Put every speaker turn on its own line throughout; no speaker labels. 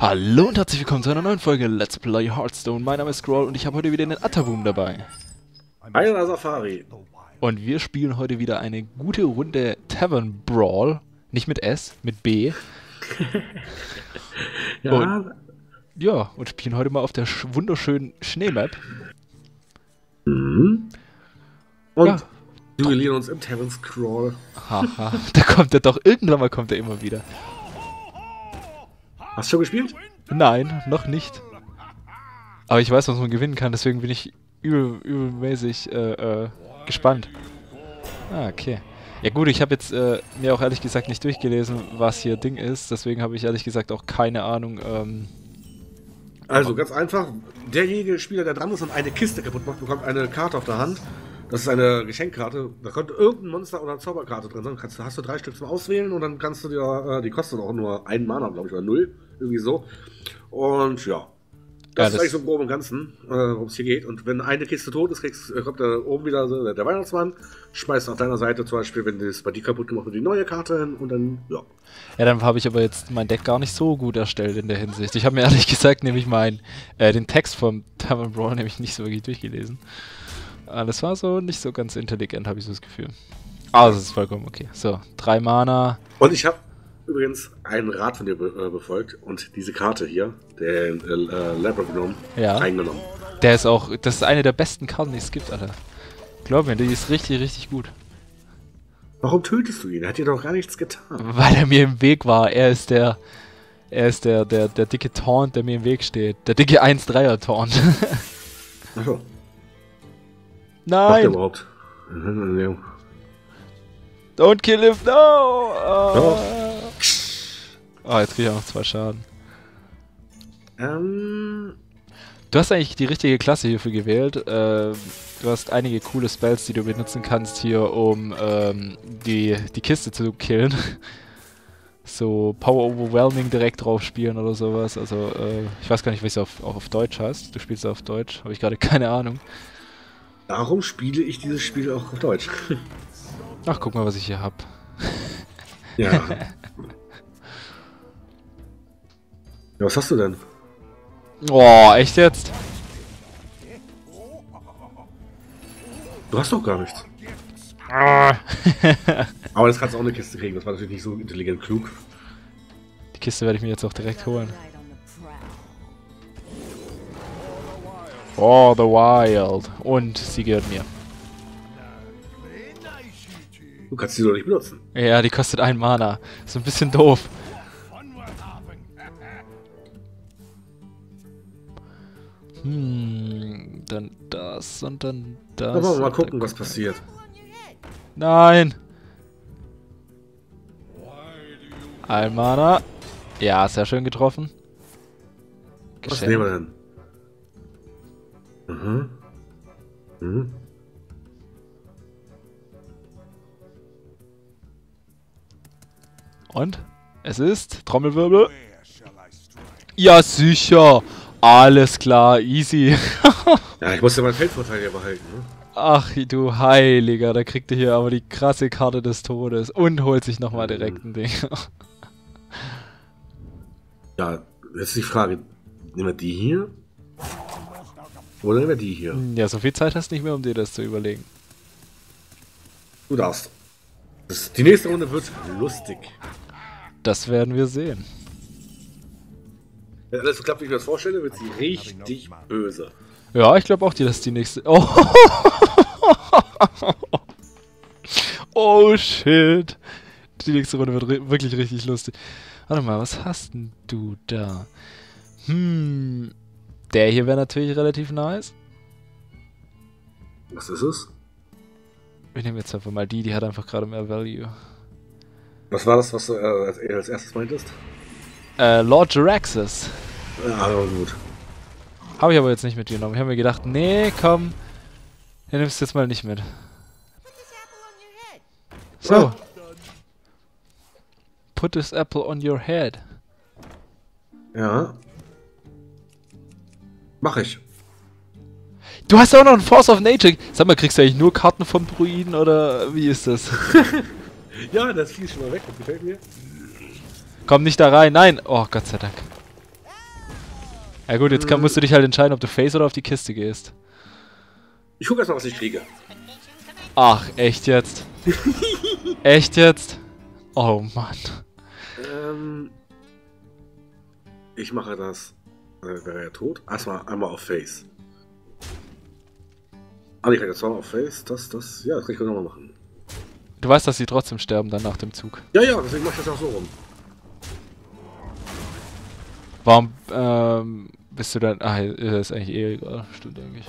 Hallo und herzlich willkommen zu einer neuen Folge Let's Play Hearthstone. Mein Name ist Scroll und ich habe heute wieder den Attaboom dabei.
Hi, Safari.
Und wir spielen heute wieder eine gute Runde Tavern Brawl. Nicht mit S, mit B.
Ja.
Und spielen heute mal auf der wunderschönen Schneemap.
Mhm. Und
Ja.
duellieren uns im Tavern Scroll.
Haha, da kommt er doch, irgendwann mal kommt er immer wieder.
Hast du schon gespielt?
Nein, noch nicht. Aber ich weiß, was man gewinnen kann, deswegen bin ich übelmäßig gespannt. Ah, okay. Ja gut, ich habe jetzt mir auch ehrlich gesagt nicht durchgelesen, was hier Ding ist, deswegen habe ich ehrlich gesagt auch keine Ahnung.
Also ganz einfach, derjenige Spieler, der dran ist und eine Kiste kaputt macht, bekommt eine Karte auf der Hand. Das ist eine Geschenkkarte. Da könnte irgendein Monster oder eine Zauberkarte drin sein. Hast du 3 Stück zum Auswählen und dann kannst du dir, die kosten auch nur 1 Mana, glaube ich, oder 0. Irgendwie so. Und ja. Das ist eigentlich so im Groben und Ganzen, worum es hier geht. Und wenn eine Kiste tot ist, kommt da oben wieder der Weihnachtsmann, schmeißt auf deiner Seite zum Beispiel, wenn das bei dir kaputt gemacht wird, die neue Karte hin und dann, ja.
Ja, dann habe ich aber jetzt mein Deck gar nicht so gut erstellt in der Hinsicht. Ich habe mir ehrlich gesagt nämlich den Text vom Tavern Brawl nämlich nicht so wirklich durchgelesen. Das war so nicht so ganz intelligent, habe ich so das Gefühl. Aber das ist vollkommen okay. So, 3 Mana.
Und ich habe übrigens einen Rat von dir befolgt und diese Karte hier, den Labyrinth, reingenommen.
Das ist eine der besten Karten, die es gibt, Alter. Glaub mir, die ist richtig, richtig gut.
Warum tötest du ihn? Er hat dir doch gar nichts getan.
Weil er mir im Weg war. Er ist der dicke Taunt, der mir im Weg steht. Der dicke 1-3er Taunt.
Achso.
Nein!
Macht er überhaupt?
Don't kill him, no!
Oh.
Oh, jetzt krieg ich auch noch 2 Schaden. Du hast eigentlich die richtige Klasse hierfür gewählt. Du hast einige coole Spells, die du benutzen kannst hier, um die Kiste zu killen. So Power Overwhelming direkt drauf spielen oder sowas. Also ich weiß gar nicht, wie es auch auf Deutsch heißt. Du spielst auf Deutsch, habe ich gerade keine Ahnung.
Darum spiele ich dieses Spiel auch auf Deutsch.
Ach, guck mal, was ich hier hab.
Ja. Ja, was hast du denn?
Oh, echt jetzt?
Du hast doch gar nichts. Aber das kannst du auch eine Kiste kriegen, das war natürlich nicht so intelligent klug.
Die Kiste werde ich mir jetzt auch direkt holen. For the Wild. Und sie gehört mir.
Du kannst sie doch nicht benutzen.
Ja, die kostet 1 Mana. Ist ein bisschen doof. Dann das und dann das.
Aber mal gucken, was passiert.
Nein! 1 Mana. Ja, sehr schön getroffen.
Was nehmen wir denn? Mhm. Mhm.
Und? Es ist Trommelwirbel. Ja, sicher. Alles klar, easy.
Ja, ich muss ja meinen Feldvorteil hier behalten, ne?
Ach, du Heiliger, da kriegt ihr hier aber die krasse Karte des Todes und holt sich nochmal direkt ein Ding.
Ja, jetzt ist die Frage, nehmen wir die hier? Oder nehmen wir die hier?
Ja, so viel Zeit hast du nicht mehr, um dir das zu überlegen.
Du darfst. Die nächste Runde wird lustig.
Das werden wir sehen.
Wenn alles so klappt, wie ich mir das vorstelle, wird sie richtig böse.
Ja, ich glaube auch, dass die nächste... Oh. Oh, shit. Die nächste Runde wird wirklich richtig lustig. Warte mal, was hast denn du da? Der hier wäre natürlich relativ nice.
Was ist es?
Wir nehmen jetzt einfach mal die hat einfach gerade mehr Value.
Was war das, was du als erstes meintest?
Lord Jaraxxus.
Ja, aber gut.
Habe ich aber jetzt nicht mitgenommen. Ich habe mir gedacht, nee, komm, den nimmst du jetzt mal nicht mit. So. Put this apple on your head.
Ja. Mach ich.
Du hast ja auch noch einen Force of Nature. Sag mal, kriegst du eigentlich nur Karten vom Druiden oder wie ist das?
Ja, das fiel schon mal weg, das gefällt mir.
Komm nicht da rein, nein! Oh, Gott sei Dank. Ja gut, jetzt musst du dich halt entscheiden, ob du Face oder auf die Kiste gehst.
Ich guck erst mal, was ich kriege.
Ach, echt jetzt? Echt jetzt? Oh Mann.
Ich mache das. Wäre er tot? Erstmal einmal auf Face. Ah, ich kann jetzt zweimal auf Face. Das kann ich nochmal machen.
Du weißt, dass sie trotzdem sterben dann nach dem Zug.
Ja, deswegen mache ich das auch so rum.
Warum, bist du dann... Ah, ist eigentlich eh egal. Stimmt eigentlich.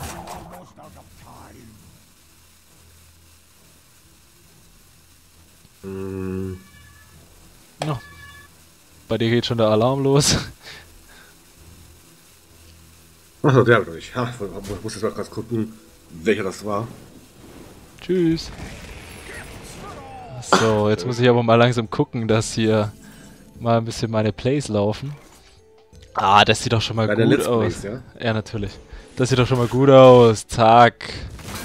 Ja. Bei dir geht schon der Alarm los.
Achso, der habe ich. Ich muss jetzt mal kurz gucken, welcher das war.
Tschüss. So, jetzt muss ich aber mal langsam gucken, dass hier mal ein bisschen meine Plays laufen. Ah, das sieht doch schon mal
Bei der
gut
Let's
aus.
Plays, ja?
Ja, natürlich. Das sieht doch schon mal gut aus. Zack.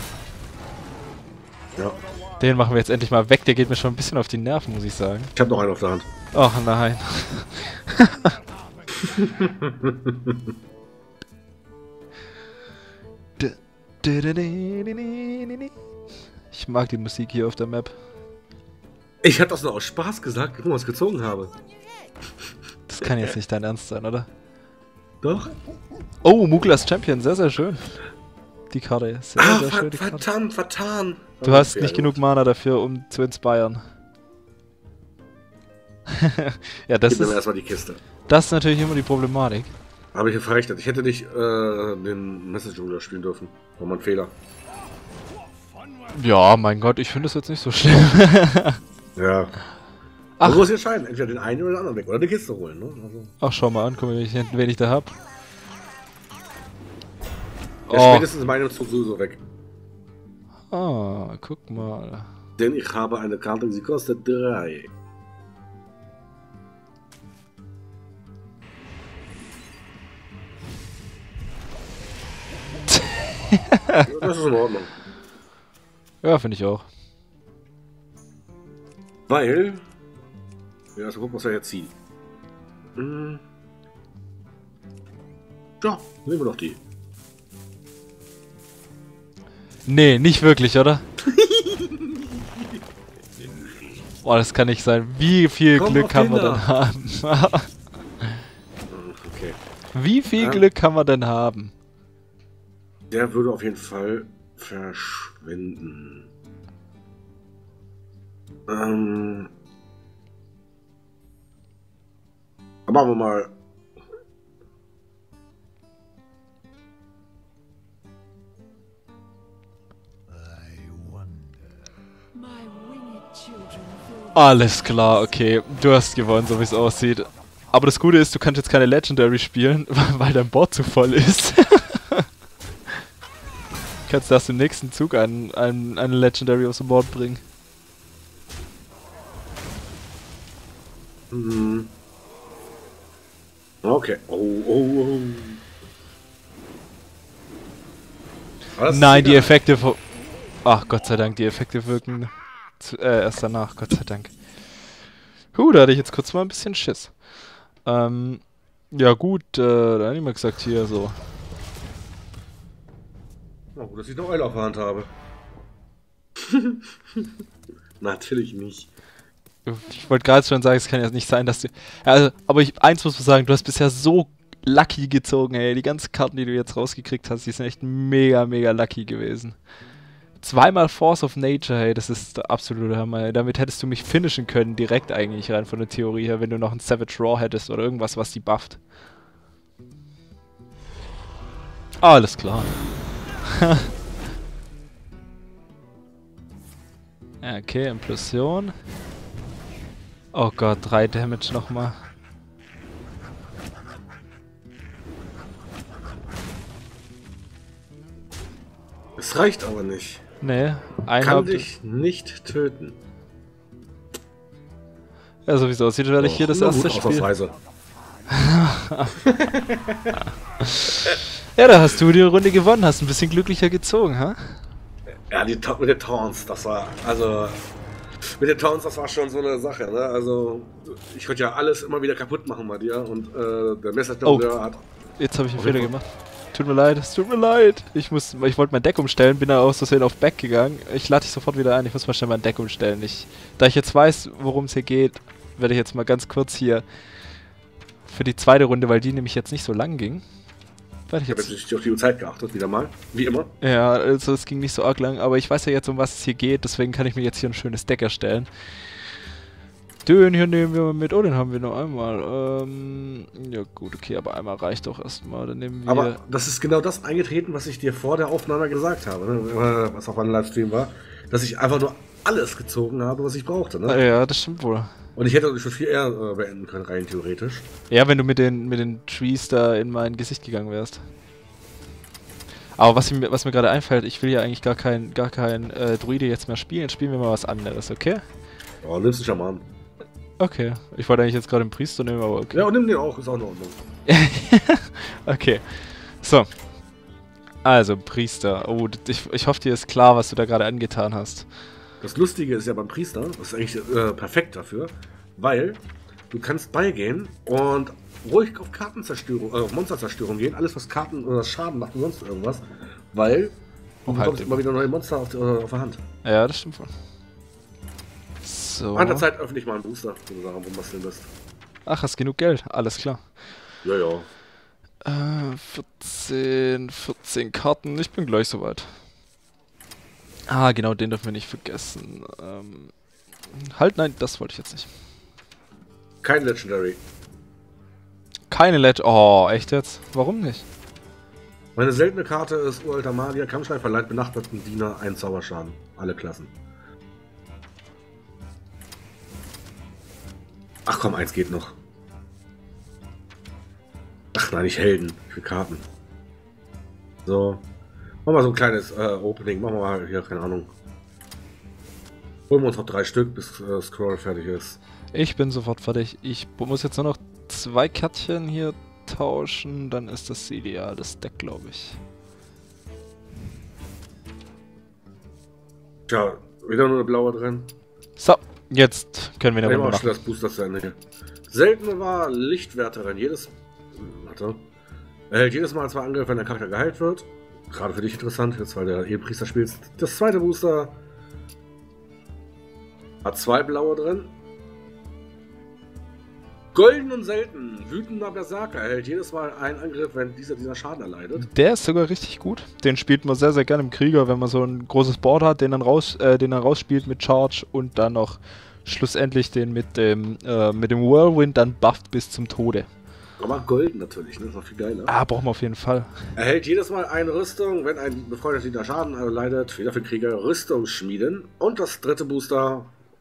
Ja.
Den machen wir jetzt endlich mal weg. Der geht mir schon ein bisschen auf die Nerven, muss ich sagen.
Ich habe noch einen auf der Hand.
Ach nein. Ich mag die Musik hier auf der Map.
Ich habe das nur aus Spaß gesagt, guck mal, was ich gezogen habe.
Das kann jetzt nicht dein Ernst sein, oder?
Doch?
Oh, Muglas Champion, sehr, sehr schön. Die Karte, sehr, sehr schön. Die Karte.
Vertan.
Du hast nicht genug Mana dafür, um zu inspirieren. Ja, das
Gib mir
ist...
erstmal die Kiste.
Das ist natürlich immer die Problematik.
Habe ich verrechnet. Ich hätte nicht den Message Ruler spielen dürfen. War mein Fehler.
Ja, mein Gott, ich finde das jetzt nicht so schlimm.
Ja.
Ach.
Du musst entscheiden, entweder den einen oder den anderen weg. Oder die Kiste holen, ne? Also.
Ach, schau mal an, guck mal, wen ich da hab.
Der spätestens in meinem Zug sowieso weg.
Ah, guck mal.
Denn ich habe eine Karte, sie kostet 3. Das ist in Ordnung.
Ja, finde ich auch.
Weil... Ja, also gucken, was er jetzt zieht. Ja, nehmen wir doch die.
Nee, nicht wirklich, oder? Boah, das kann nicht sein. Wie viel Glück kann man denn haben?
Okay.
Wie viel Glück kann man denn haben?
Der würde auf jeden Fall verschwinden. Aber machen wir mal.
Alles klar, okay. Du hast gewonnen, so wie es aussieht. Aber das Gute ist, du kannst jetzt keine Legendary spielen, weil dein Board zu voll ist. Kannst du erst im nächsten Zug eine Legendary aufs Board bringen.
Okay. Oh.
Nein, die Effekte... Ach, Gott sei Dank, die Effekte wirken erst danach, Gott sei Dank. Da hatte ich jetzt kurz mal ein bisschen Schiss. Ja gut, da habe ich mal gesagt, hier so.
Na gut, dass ich noch Eile auf der Hand habe. Natürlich nicht.
Ich wollte gerade schon sagen, es kann ja nicht sein, dass du... Ja, aber eins muss man sagen, du hast bisher so lucky gezogen, ey. Die ganzen Karten, die du jetzt rausgekriegt hast, die sind echt mega, mega lucky gewesen. Zweimal Force of Nature, hey, das ist der absolute Hammer. Damit hättest du mich finishen können, direkt eigentlich rein von der Theorie her, wenn du noch einen Savage Raw hättest oder irgendwas, was die bufft. Alles klar. Okay, Implosion. Oh Gott, 3 Damage nochmal.
Es reicht aber nicht.
Nee,
kann dich nicht töten.
Ja, so wie es aussieht, werde ich hier das erste Spiel. Ja, da hast du die Runde gewonnen, hast ein bisschen glücklicher gezogen, ha?
Ja, mit den Taunts, das war, also, mit den Taunts, das war schon so eine Sache, ne? Also, ich konnte ja alles immer wieder kaputt machen bei dir und der Messerstürmer hat
Jetzt habe ich einen Fehler gemacht. Tut mir leid, es tut mir leid. Ich wollte mein Deck umstellen, bin da aus Versehen auf Back gegangen. Ich lade dich sofort wieder ein, ich muss mal schnell mein Deck umstellen. Da ich jetzt weiß, worum es hier geht, werde ich jetzt mal ganz kurz hier für die zweite Runde, weil die nämlich jetzt nicht so lang ging. Werde ich
habe jetzt nicht auf die Zeit geachtet, wieder mal. Wie immer.
Ja, also es ging nicht so arg lang, aber ich weiß ja jetzt, um was es hier geht, deswegen kann ich mir jetzt hier ein schönes Deck erstellen. Den hier nehmen wir mal mit. Oh, den haben wir nur einmal. Ja gut, okay, aber einmal reicht doch erstmal. Dann nehmen wir...
Aber das ist genau das eingetreten, was ich dir vor der Aufnahme gesagt habe, ne? Was auf einem Livestream war, dass ich einfach nur alles gezogen habe, was ich brauchte. Ne?
Ja, das stimmt wohl.
Und ich hätte schon viel eher beenden können, rein theoretisch.
Ja, wenn du mit den Trees da in mein Gesicht gegangen wärst. Aber was mir gerade einfällt, ich will ja eigentlich gar kein Druide jetzt mehr spielen. Jetzt spielen wir mal was anderes, okay?
Oh, nimmst du Schaman.
Okay. Ich wollte eigentlich jetzt gerade einen Priester nehmen, aber okay.
Ja, und nimm den auch, ist auch in Ordnung.
Okay. So. Also, Priester. Oh, ich hoffe, dir ist klar, was du da gerade angetan hast.
Das Lustige ist ja beim Priester, das ist eigentlich perfekt dafür, weil du kannst beigehen und ruhig auf Kartenzerstörung, auf Monsterzerstörung gehen, alles was Karten oder Schaden macht und sonst irgendwas, weil du bekommst immer wieder neue Monster auf der Hand.
Ja, das stimmt wohl. So.
An der Zeit öffne ich mal einen Booster, wenn du daran rumbasteln bist.
Ach, hast genug Geld? Alles klar.
Ja, ja.
14 Karten. Ich bin gleich soweit. Ah, genau, den dürfen wir nicht vergessen. Halt, nein, das wollte ich jetzt nicht.
Kein Legendary.
Keine Oh, echt jetzt? Warum nicht?
Meine seltene Karte ist Uralter Magier. Kampfschrei verleiht benachbarten Diener einen Zauberschaden. Alle Klassen. Ach komm, eins geht noch. Ach nein, nicht Helden. Ich will Karten. So. Machen wir so ein kleines Opening. Machen wir mal hier, keine Ahnung. Holen wir uns noch 3 Stück, bis Scroll fertig ist.
Ich bin sofort fertig. Ich muss jetzt nur noch 2 Kärtchen hier tauschen. Dann ist das ideal, das Deck, glaube ich.
Tja, wieder nur eine blaue drin.
So, jetzt können wir eine Runde
machen. Das Booster zu Ende. Seltene war Lichtwärterin. Warte. Erhält jedes Mal 2 Angriffe, wenn der Charakter geheilt wird. Gerade für dich interessant, jetzt weil du Ehepriester spielst. Das zweite Booster hat 2 blaue drin. Golden und selten. Wütender Berserker erhält jedes Mal einen Angriff, wenn dieser Schaden erleidet.
Der ist sogar richtig gut. Den spielt man sehr, sehr gerne im Krieger, wenn man so ein großes Board hat, den dann rausspielt mit Charge und dann noch schlussendlich den mit dem Whirlwind dann bufft bis zum Tode.
Aber golden natürlich, ne? Das ist noch viel geiler.
Ah, brauchen wir auf jeden Fall.
Erhält jedes Mal eine Rüstung, wenn ein befreundeter Diener Schaden erleidet. Fehler für Krieger, Rüstung schmieden. Und das dritte Booster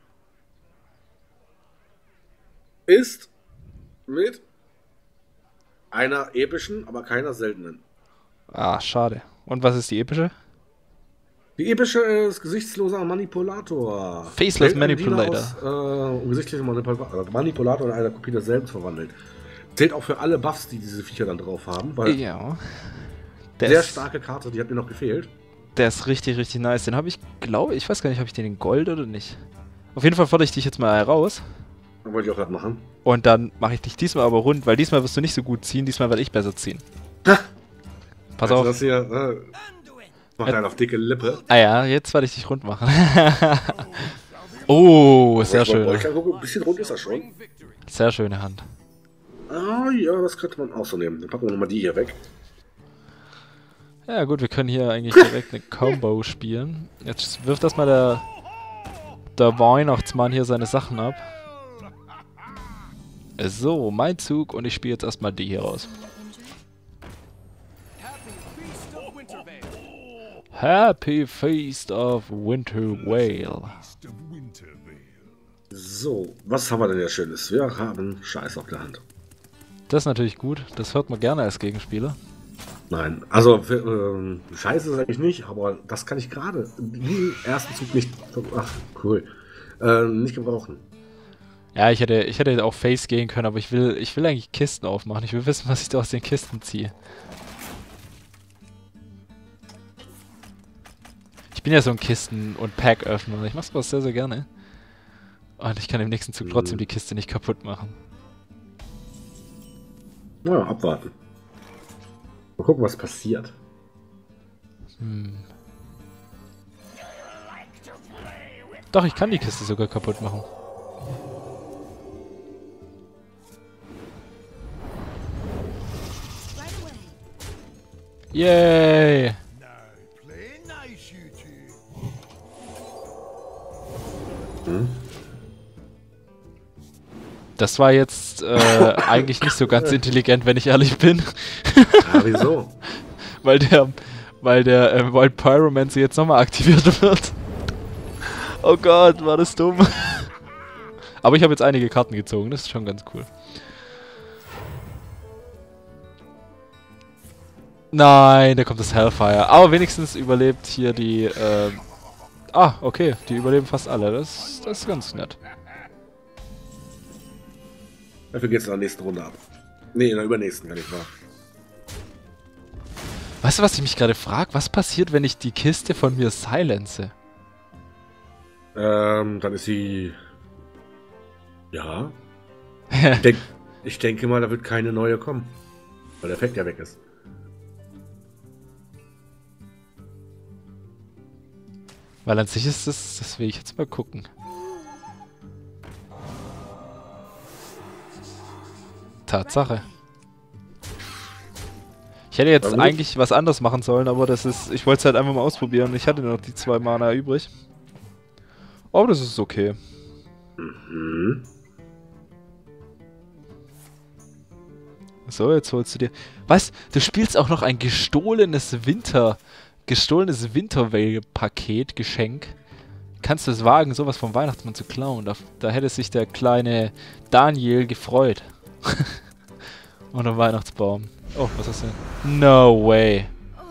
ist mit einer epischen, aber keiner seltenen.
Ah, schade. Und was ist die epische?
Die epische ist gesichtsloser Manipulator.
Faceless Manipulator.
Gesichtlicher Manipulator in einer Kopie desselben verwandelt. Zählt auch für alle Buffs, die diese Viecher dann drauf haben. Weil
ja.
Sehr starke Karte, die hat mir noch gefehlt.
Der ist richtig, richtig nice. Den habe ich, glaube ich, weiß gar nicht, habe ich den in Gold oder nicht. Auf jeden Fall fordere ich dich jetzt mal heraus.
Dann wollte ich auch gerade machen.
Und dann mache ich dich diesmal aber rund, weil diesmal wirst du nicht so gut ziehen, diesmal werde ich besser ziehen. Pass auf.
Das hier, mach einen auf dicke Lippe.
Ah ja, jetzt werde ich dich rund machen. Oh, sehr schön.
Ein bisschen rund ist das schon.
Sehr schöne Hand.
Ah ja, das könnte man auch so nehmen. Dann packen wir nochmal die hier weg.
Ja gut, wir können hier eigentlich direkt eine Combo spielen. Jetzt wirft erstmal der Weihnachtsmann hier seine Sachen ab. So, mein Zug und ich spiele jetzt erstmal die hier raus. Happy Feast of Winter Vale.
So, was haben wir denn hier Schönes? Wir haben Scheiß auf der Hand.
Das ist natürlich gut, das hört man gerne als Gegenspieler.
Nein, also Scheiße ist es eigentlich nicht, aber das kann ich gerade im ersten Zug nicht. Ach, cool. Nicht gebrauchen.
Ja, ich hätte auch Face gehen können, aber ich will eigentlich Kisten aufmachen. Ich will wissen, was ich da aus den Kisten ziehe. Ich bin ja so ein Kisten- und Pack-Öffner. Ich mach's was sehr, sehr gerne. Und ich kann im nächsten Zug trotzdem die Kiste nicht kaputt machen.
Ja, abwarten. Mal gucken, was passiert.
Doch, ich kann die Kiste sogar kaputt machen. Yay! Das war jetzt eigentlich nicht so ganz intelligent, wenn ich ehrlich bin.
Ja, wieso?
weil der Wild Pyromancer jetzt nochmal aktiviert wird. Oh Gott, war das dumm. Aber ich habe jetzt einige Karten gezogen, das ist schon ganz cool. Nein, da kommt das Hellfire. Aber wenigstens überlebt hier die... okay, die überleben fast alle. Das ist ganz nett.
Dafür geht's in der nächsten Runde ab. Nee, in der übernächsten, kann ich wahr.
Weißt du, was ich mich gerade frage? Was passiert, wenn ich die Kiste von mir silence?
Dann ist sie... Ja. Ich denke mal, da wird keine neue kommen. Weil der Effekt ja weg ist.
Weil an sich ist das will ich jetzt mal gucken. Tatsache. Ich hätte jetzt eigentlich was anderes machen sollen, aber ich wollte es halt einfach mal ausprobieren. Ich hatte nur noch die 2 Mana übrig. Aber das ist okay.
Mhm.
So, jetzt holst du dir... Was? Du spielst auch noch ein gestohlenes Winterveil-Paket, Geschenk. Kannst du es wagen, sowas vom Weihnachtsmann zu klauen? Da hätte sich der kleine Daniel gefreut. Unter Weihnachtsbaum. Oh, was hast du denn? No way.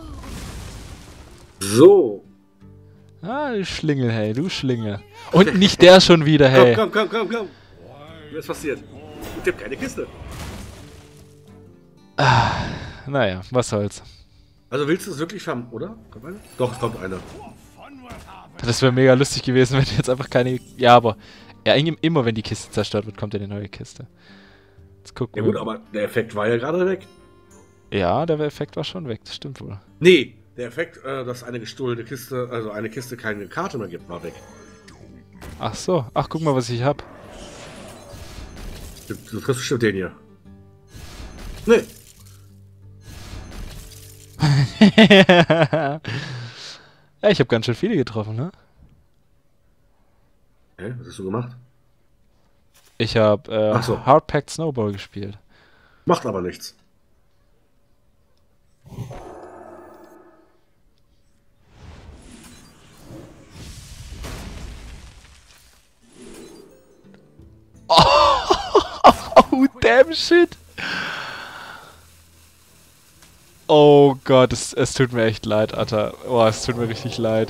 So.
Ah, du Schlingel, hey, du Schlingel. Und nicht der schon wieder, hey.
Komm. Was ist passiert? Ich hab keine Kiste.
Naja, was soll's.
Also willst du es wirklich haben, oder? Kommt eine? Doch, es kommt eine.
Das wäre mega lustig gewesen, wenn jetzt einfach keine... Ja, aber... Ja, immer wenn die Kiste zerstört wird, kommt ja eine neue Kiste. Jetzt gucken
Ja
wir.
gut, aber der Effekt war ja gerade weg.
Ja, der Effekt war schon weg, das stimmt wohl.
Nee, der Effekt, dass eine gestohlene Kiste, also eine Kiste keine Karte mehr gibt, war weg.
Ach so, ach guck mal, was ich hab.
Du triffst bestimmt den hier. Nee.
Ja, ich habe ganz schön viele getroffen, ne?
Hä? Was hast du gemacht?
Ich habe
Ach so.
Hardpacked Snowball gespielt.
Macht aber nichts.
Oh, damn shit. Oh Gott, es tut mir echt leid, Atta. Oh, es tut mir richtig leid.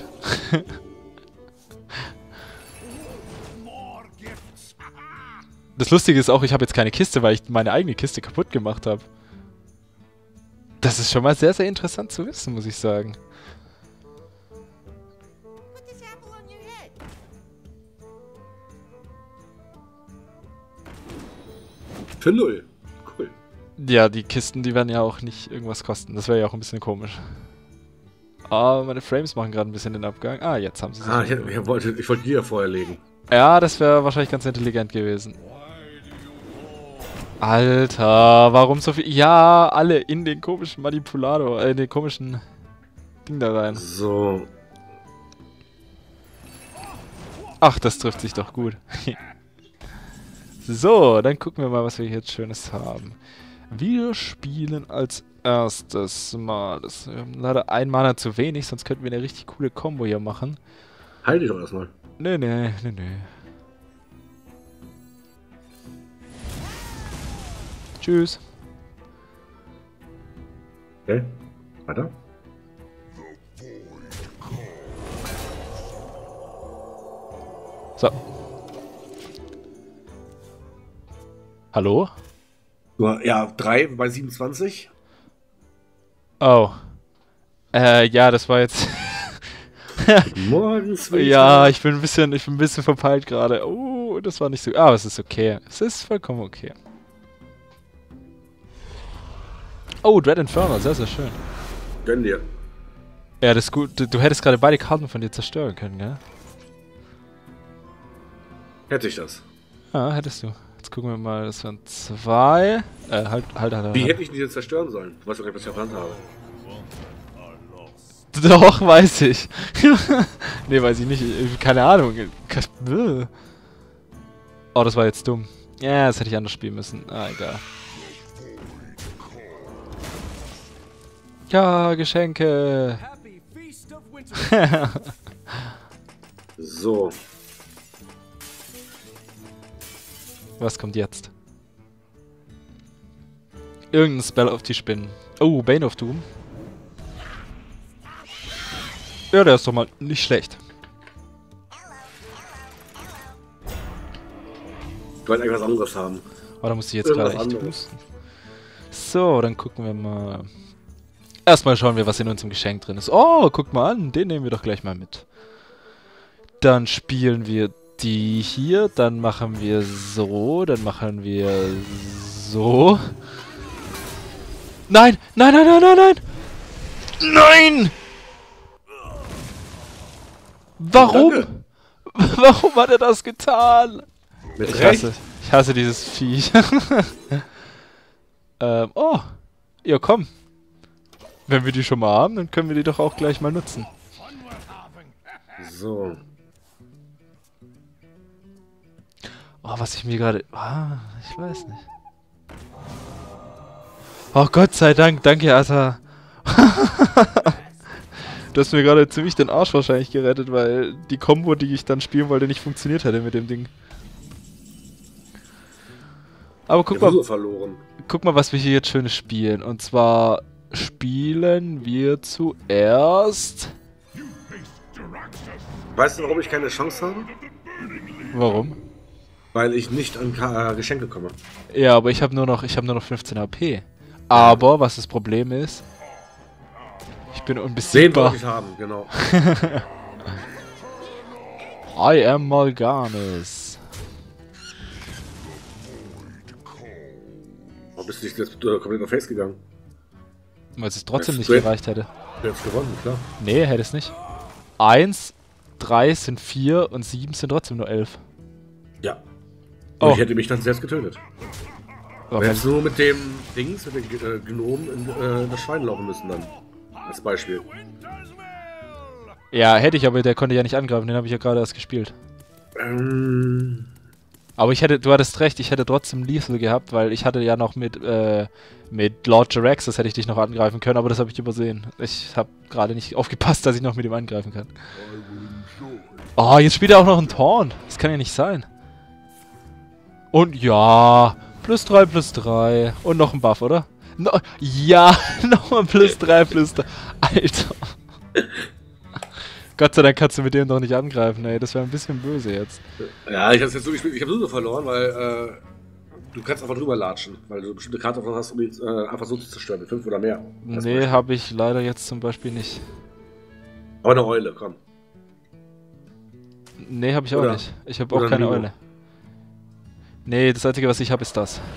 Das Lustige ist auch, ich habe jetzt keine Kiste, weil ich meine eigene Kiste kaputt gemacht habe. Das ist schon mal sehr, sehr interessant zu wissen, muss ich sagen.
Für 0. Cool.
Ja, die Kisten, die werden ja auch nicht irgendwas kosten. Das wäre ja auch ein bisschen komisch. Ah, meine Frames machen gerade ein bisschen den Abgang. Ah, jetzt haben sie es.
Ah, ich wollte die ja vorher legen.
Ja, das wäre wahrscheinlich ganz intelligent gewesen. Alter, warum so viel... Ja, alle in den komischen Manipulator, in den komischen Ding da rein.
So.
Ach, das trifft sich doch gut. So, dann gucken wir mal, was wir jetzt Schönes haben. Wir spielen als erstes mal... wir haben leider ein Mana zu wenig, sonst könnten wir eine richtig coole Combo hier machen.
Halt dich doch erstmal.
Nee. Tschüss.
Okay. Weiter.
So. Hallo?
Ja, 3 bei 27.
Oh. Ja, das war jetzt...
Morgens.
Ja, ich bin ein bisschen verpeilt gerade. Oh, das war nicht so... Aber es ist okay. Es ist vollkommen okay. Oh, Dread Inferno, sehr, sehr schön.
Gönn dir.
Ja, das ist gut. Du hättest gerade beide Karten von dir zerstören können, gell?
Hätte ich das.
Ja, hättest du. Jetzt gucken wir mal, das waren 2. Halt.
Wie hätte ich die jetzt zerstören sollen? Du weißt doch gar nicht, was ich auf Hand habe.
Doch, weiß ich. Nee, weiß ich nicht. Keine Ahnung. Oh, das war jetzt dumm. Ja, das hätte ich anders spielen müssen. Ah, egal. Ja, Geschenke.
So.
Was kommt jetzt? Irgendein Spell auf die Spinnen. Oh, Bane of Doom. Ja, der ist doch mal nicht schlecht.
Ich wollte eigentlich was anderes haben.
Oh, da muss ich jetzt
Irgendwas
gerade echt
anderes.
husten. So, dann gucken wir mal. Erstmal schauen wir, was in unserem Geschenk drin ist. Oh, guck mal an, den nehmen wir doch gleich mal mit. Dann spielen wir die hier, dann machen wir so, dann machen wir so. Nein! Nein, nein, nein, nein, nein! Nein! Warum?
Danke.
Warum hat er das getan?
Mit
Ich hasse dieses Viech. Oh. Ja, komm. Wenn wir die schon mal haben, dann können wir die doch auch gleich mal nutzen.
So.
Oh, was ich mir gerade... Ah, ich weiß nicht. Oh, Gott sei Dank. Danke, Asa. Du hast mir gerade ziemlich den Arsch wahrscheinlich gerettet, weil die Combo, die ich dann spielen wollte, nicht funktioniert hätte mit dem Ding. Aber guck mal,
Verloren.
guck mal, was wir hier jetzt Schönes spielen. Und zwar spielen wir zuerst...
Weißt du, warum ich keine Chance habe?
Warum?
Weil ich nicht an Geschenke komme.
Ja, aber ich habe nur noch 15 HP. Aber, was das Problem ist... Ich bin
Den
unbesiegbar.
wollte ich haben, genau.
I am Mal'Ganis.
Warum bist du nicht jetzt komplett auf Face gegangen?
Weil es trotzdem nicht
Straight.
gereicht hätte.
Du hättest gewonnen, klar.
Nee, hätte es nicht. 1, 3 sind 4 und 7 sind trotzdem nur 11.
Ja.
Oh.
Und ich hätte mich dann selbst getötet.
Aber
Du hättest nur mit dem Dings, mit dem Gnomen in das Schwein laufen müssen dann. Als Beispiel.
ja, hätte ich, aber der konnte ja nicht angreifen, den habe ich ja gerade erst gespielt. Aber du hattest recht, ich hätte trotzdem Lethal gehabt, weil ich hatte ja noch mit Lord Jaraxxus hätte ich dich noch angreifen können, aber das habe ich übersehen. Ich habe gerade nicht aufgepasst, dass ich noch mit ihm angreifen kann. Oh, jetzt spielt er auch noch einen Taunt. Das kann ja nicht sein. Und ja, +3/+3. Und noch ein Buff, oder? No, ja, nochmal +3/+3. Alter. Gott sei Dank kannst du mit dem doch nicht angreifen, ey. Das wäre ein bisschen böse jetzt.
Ja, ich habe jetzt so gespielt. Ich habe so verloren, weil du kannst einfach drüber latschen, weil du eine bestimmte Karte davon hast, um ihn einfach so zu zerstören, mit 5 oder mehr.
Nee, habe ich leider jetzt zum Beispiel nicht.
Aber eine Eule, komm.
Nee, habe ich auch
Oder-
nicht. Ich habe
oder
auch keine
Mimo.
Eule. Nee, das einzige, was ich habe, ist das.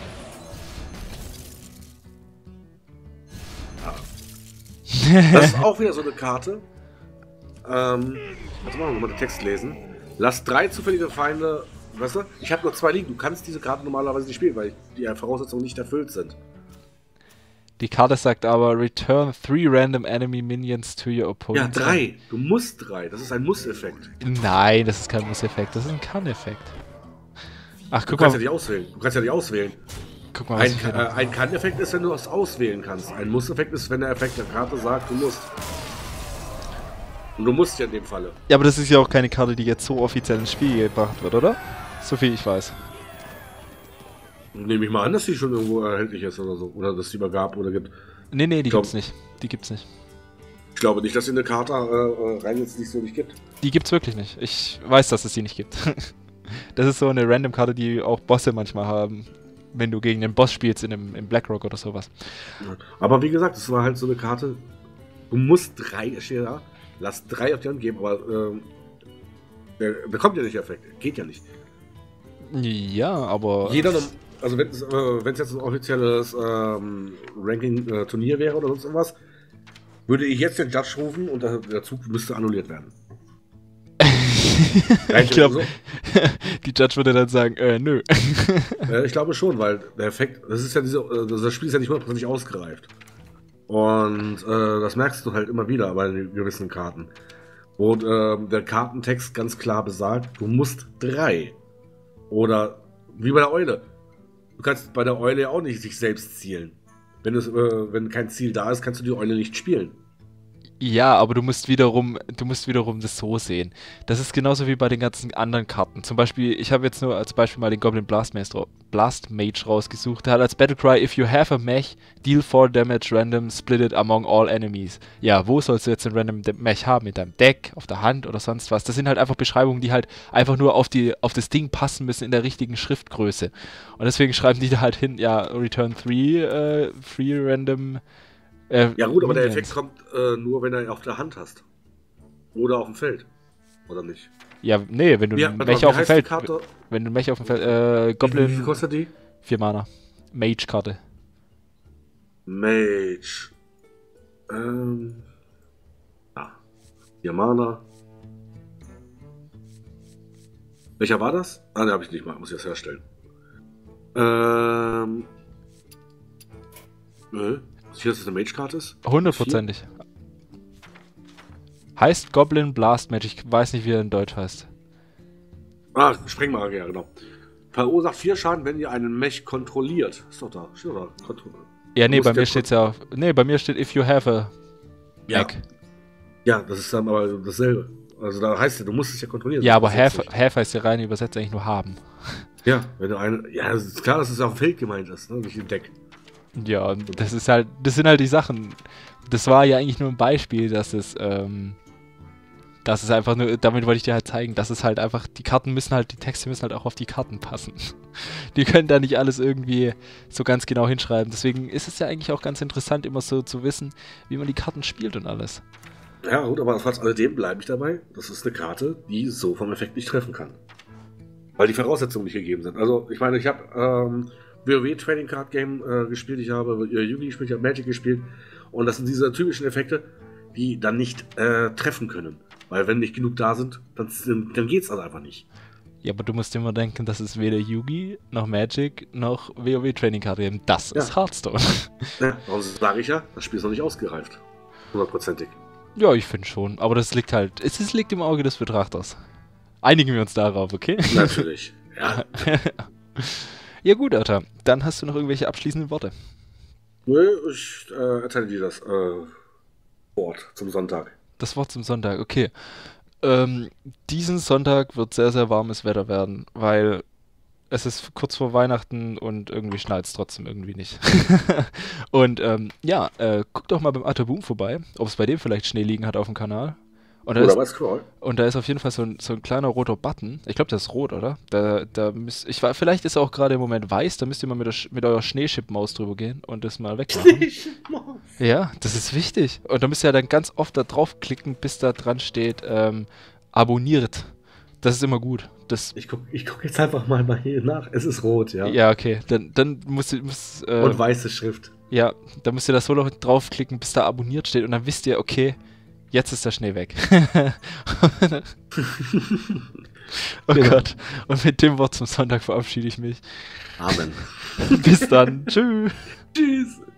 Das ist auch wieder so eine Karte. Warte mal den Text lesen. Lass 3 zufällige Feinde. Weißt du? Ich habe nur 2 liegen. Du kannst diese Karte normalerweise nicht spielen, weil die Voraussetzungen nicht erfüllt sind.
Die Karte sagt aber, return 3 random enemy minions to your
Ja,
opponent.
3. Du musst 3. Das ist ein Muss-Effekt.
Nein, das ist kein Muss-Effekt, das ist ein Kann-Effekt. Ach,
Du
guck
kannst ja
mal,
nicht auswählen. Du kannst ja nicht auswählen.
guck mal, was
Ein,
ich hier noch-
ein Kann-Effekt ist, wenn du es auswählen kannst. Ein Muss-Effekt ist, wenn der Effekt der Karte sagt, du musst. Und du musst ja in dem Falle.
Ja, aber das ist ja auch keine Karte, die jetzt so offiziell ins Spiel gebracht wird, oder? So viel ich weiß.
Nehme ich mal an, dass die schon irgendwo erhältlich ist oder so. Oder dass es die mal gab oder gibt.
Nee, die
glaub-
gibt's nicht. Die gibt's nicht.
Ich glaube nicht, dass sie eine Karte rein jetzt nicht so nicht gibt.
Die gibt's wirklich nicht. Ich weiß, dass es die nicht gibt. Das ist so eine Random-Karte, die auch Bosse manchmal haben. Wenn du gegen den Boss spielst im Blackrock oder sowas.
Aber wie gesagt, es war halt so eine Karte. Du musst 3, steht da. Lass 3 auf die Hand geben, aber der bekommt ja nicht Effekt. Geht ja nicht.
Ja, aber...
Jeder, also wenn es jetzt ein offizielles Ranking-Turnier wäre oder sonst irgendwas, würde ich jetzt den Judge rufen und der Zug müsste annulliert werden.
Ich glaube, die Judge würde dann sagen, nö.
Ich glaube schon, weil der Effekt, das Spiel ist ja nicht 100% ausgereift. Und das merkst du halt immer wieder bei gewissen Karten. Wo der Kartentext ganz klar besagt, du musst 3. Oder wie bei der Eule. Du kannst bei der Eule ja auch nicht sich selbst zielen. Wenn kein Ziel da ist, kannst du die Eule nicht spielen.
Ja, aber du musst wiederum das so sehen. Das ist genauso wie bei den ganzen anderen Karten. Zum Beispiel, ich habe jetzt nur als Beispiel mal den Goblin Blast Mage rausgesucht. Der hat als Battlecry, if you have a mech, deal 4 damage random, split it among all enemies. Ja, wo sollst du jetzt einen random Mech haben? Mit deinem Deck, auf der Hand oder sonst was? Das sind halt einfach Beschreibungen, die halt einfach nur auf das Ding passen müssen in der richtigen Schriftgröße. Und deswegen schreiben die da halt hin, ja, return 3, free random.
Ja gut, aber der Effekt kommt nur, wenn du ihn auf der Hand hast. Oder auf dem Feld. Oder nicht?
Ja, nee, wenn du einen Mech auf dem Feld... Wenn du einen Mech auf dem Feld... Goblin...
Wie viel kostet die?
4 Mana. Mage-Karte.
Mage. 4 Mana. Welcher war das? Ah, ne, habe ich nicht mal. Muss ich das herstellen. Sicher, dass es eine Mage-Karte ist?
100%ig. Heißt Goblin Blast Mage. Ich weiß nicht, wie er in Deutsch heißt.
Ah, Sprengmagier, genau. Verursacht 4 Schaden, wenn ihr einen Mech kontrolliert. Ist doch da. Steht doch da.
Ja, nee, bei mir steht's ja auf. Nee, bei mir steht if you have a Mech.
Ja, das ist dann aber dasselbe. Also da heißt ja, du musst es ja kontrollieren.
Ja, aber have heißt ja rein übersetzt eigentlich nur haben.
Ja, wenn du einen. Ja, es ist klar, dass es auf dem Feld gemeint ist, ne? Nicht im Deck.
Ja, das sind halt die Sachen. Das war ja eigentlich nur ein Beispiel, dass es einfach nur, damit wollte ich dir halt zeigen, dass es halt einfach, die Texte müssen halt auch auf die Karten passen. Die können da nicht alles irgendwie so ganz genau hinschreiben. Deswegen ist es ja eigentlich auch ganz interessant, immer so zu wissen, wie man die Karten spielt und alles.
Ja, gut, aber trotz alledem bleibe ich dabei. Das ist eine Karte, die so vom Effekt nicht treffen kann. Weil die Voraussetzungen nicht gegeben sind. Also, ich meine, ich habe WoW Trading Card Game gespielt, ich habe Yu-Gi gespielt, ich habe Magic gespielt und das sind diese typischen Effekte, die dann nicht treffen können. Weil wenn nicht genug da sind, dann geht's also einfach nicht.
Ja, aber du musst immer denken, das ist weder Yu-Gi, noch Magic, noch WoW Trading Card Game. Das ist Hearthstone.
Ja, darum sage ich ja, das Spiel ist noch nicht ausgereift. 100%ig.
Ja, ich finde schon. Aber das liegt halt, es liegt im Auge des Betrachters. Einigen wir uns darauf, okay?
Natürlich, ja.
Ja gut, Alter. Dann hast du noch irgendwelche abschließenden Worte.
Nö, ich erzähle dir das Wort zum Sonntag.
Das Wort zum Sonntag, okay. Diesen Sonntag wird sehr, sehr warmes Wetter werden, weil es ist kurz vor Weihnachten und irgendwie schneit es trotzdem irgendwie nicht. Und guck doch mal beim Ataboom vorbei, ob es bei dem vielleicht Schnee liegen hat auf dem Kanal. Und da ist auf jeden Fall so ein kleiner roter Button. Ich glaube, der ist rot, oder? Vielleicht ist er auch gerade im Moment weiß. Da müsst ihr mal mit eurer Schneeschip-Maus drüber gehen und das mal wegmachen. Ja, das ist wichtig. Und da müsst ihr ja dann ganz oft da draufklicken, bis da dran steht, abonniert. Das ist immer gut.
Ich guck jetzt einfach mal hier nach. Es ist rot, ja.
Ja, okay. Dann muss
und weiße Schrift.
Ja, da müsst ihr das so noch draufklicken, bis da abonniert steht. Und dann wisst ihr, okay, jetzt ist der Schnee weg. Oh genau. Gott. Und mit dem Wort zum Sonntag verabschiede ich mich.
Amen.
Bis dann. Tschüss.
Tschüss.